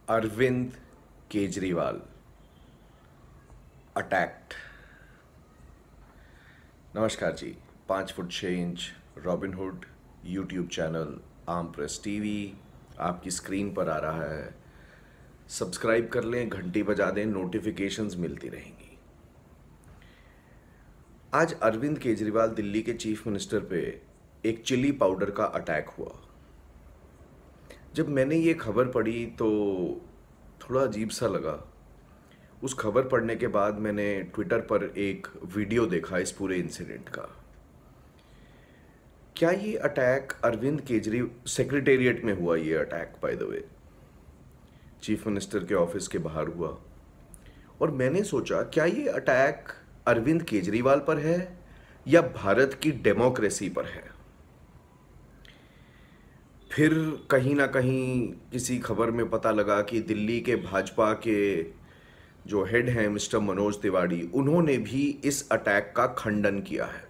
Arvind Kejriwal attacked. नमस्कार जी। 5 foot 6 inch Robinhood YouTube channel Aam press TV आपकी स्क्रीन पर आ रहा है। सब्सक्राइब कर लें, घंटी बजा दें, नोटिफिकेशंस मिलती रहेंगी। आज अरविंद केजरीवाल दिल्ली के चीफ मिनिस्टर पे एक चिली पाउडर का अटैक हुआ। जब मैंने ये खबर पढ़ी तो थोड़ा अजीब सा लगा। उस खबर पढ़ने के बाद मैंने ट्विटर पर एक वीडियो देखा इस पूरे इंसिडेंट का। क्या ये अटैक अरविंद केजरीवाल सेक्रेटेरिएट में हुआ? ये attack by the way chief minister के ऑफिस के बाहर हुआ। और मैंने सोचा क्या ये अटैक अरविंद केजरीवाल पर है या भारत की डेमोक्रेसी पर है। फिर कहीं ना कहीं किसी खबर में पता लगा कि दिल्ली के भाजपा के जो हेड हैं मिस्टर मनोज तिवारी, उन्होंने भी इस अटैक का खंडन किया है।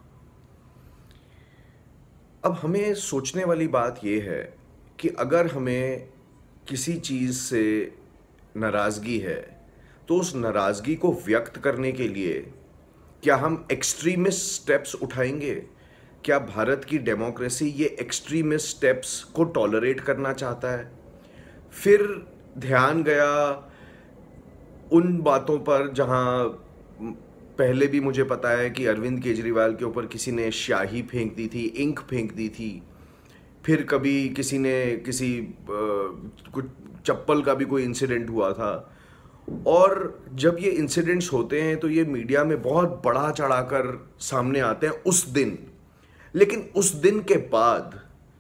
अब हमें सोचने वाली बात यह है कि अगर हमें किसी चीज़ से नाराज़गी है तो उस नाराज़गी को व्यक्त करने के लिए क्या हम एक्सट्रीमिस्ट स्टेप्स उठाएंगे? क्या भारत की डेमोक्रेसी ये एक्सट्रीमिस्ट स्टेप्स को टॉलरेट करना चाहता है? फिर ध्यान गया उन बातों पर जहां पहले भी मुझे पता है कि अरविंद केजरीवाल के ऊपर किसी ने स्याही फेंक दी थी, इंक फेंक दी थी। फिर कभी किसी ने कुछ चप्पल का भी कोई इंसिडेंट हुआ था। और जब ये इंसिडेंट्स होते हैं तो ये मीडिया में बहुत बढ़ा चढ़ाकर सामने आते हैं उस दिन। लेकिन उस दिन के बाद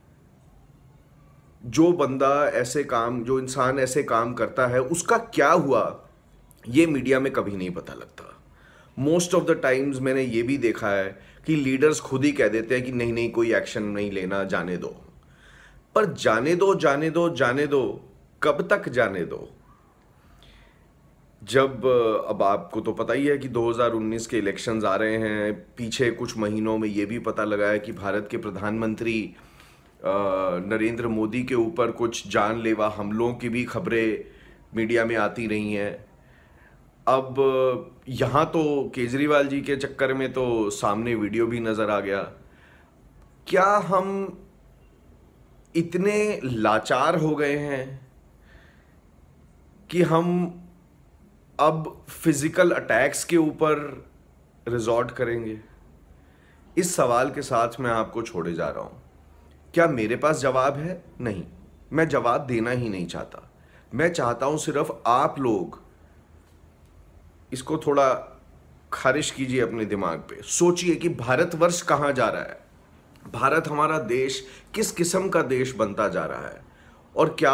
जो इंसान ऐसे काम करता है उसका क्या हुआ ये मीडिया में कभी नहीं पता लगता। मोस्ट ऑफ द टाइम्स मैंने ये भी देखा है कि लीडर्स खुद ही कह देते हैं कि नहीं नहीं कोई एक्शन नहीं लेना, जाने दो। पर जाने दो जाने दो जाने दो, कब तक जाने दो? जब अब आपको तो पता ही है कि 2019 के इलेक्शंस आ रहे हैं। पीछे कुछ महीनों में ये भी पता लगा है कि भारत के प्रधानमंत्री नरेंद्र मोदी के ऊपर कुछ जानलेवा हमलों की भी खबरें मीडिया में आती रही हैं। अब यहाँ तो केजरीवाल जी के चक्कर में तो सामने वीडियो भी नज़र आ गया। क्या हम इतने लाचार हो गए हैं कि हम अब फिजिकल अटैक्स के ऊपर रिजॉर्ट करेंगे? इस सवाल के साथ मैं आपको छोड़े जा रहा हूं। क्या मेरे पास जवाब है? नहीं, मैं जवाब देना ही नहीं चाहता। मैं चाहता हूं सिर्फ आप लोग इसको थोड़ा खारिज कीजिए अपने दिमाग पे। सोचिए कि भारतवर्ष कहां जा रहा है, भारत हमारा देश किस किस्म का देश बनता जा रहा है, और क्या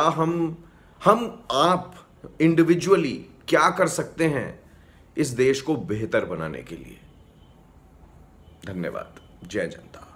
आप इंडिविजुअली क्या कर सकते हैं इस देश को बेहतर बनाने के लिए। धन्यवाद। जय जनता।